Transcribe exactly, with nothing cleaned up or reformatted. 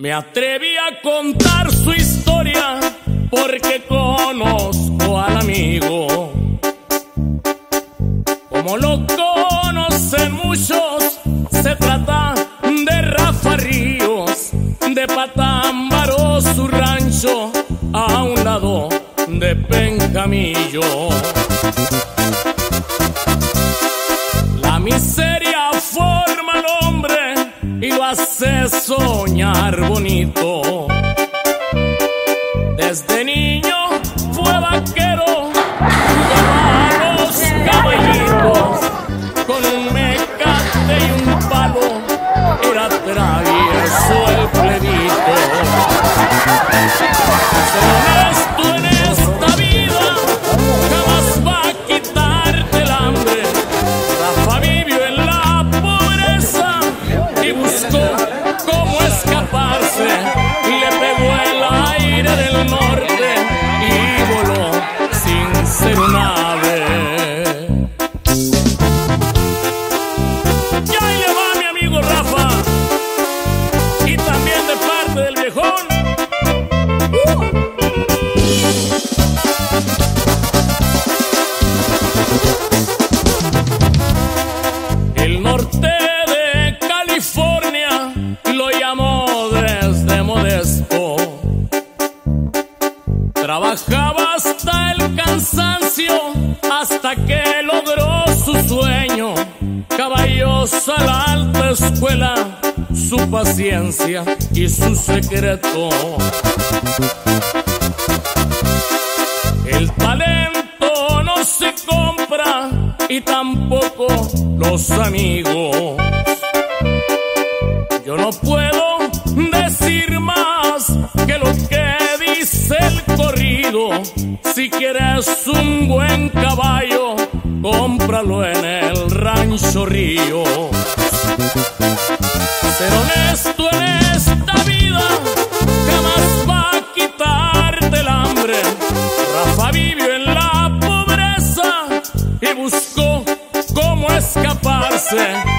Me atreví a contar su historia porque conozco al amigo. Como lo conocen muchos, se trata de Rafa Ríos, de Patámbaro, su rancho, a un lado de Penjamillo. La miseria forma al hombre y lo hace soñar bonito. Desde niño fue vaquero, jugaba a los caballitos, con un mecate y un palo, era travieso el plebito. Ser honesto en esta vida jamás va a quitarte el hambre. Rafa vivió en la pobreza y buscó cómo escaparse. Le pegó el aire del norte y voló sin ser un ave. Y ahí le va mi amigo Rafa, y también de parte del viejón. El norte de California lo llamó desde modesto. Trabajaba hasta el cansancio hasta que logró su sueño. Caballos a la alta escuela, su paciencia y su secreto. El talento no se compra y tampoco los amigos. Yo no puedo decir más que lo que dice el corrido. Si quieres un buen caballo, cómpralo en el Rancho Río. Ser honesto en esta vida jamás va a quitarte el hambre. Rafa vivió en la pobreza y buscó cómo escaparse.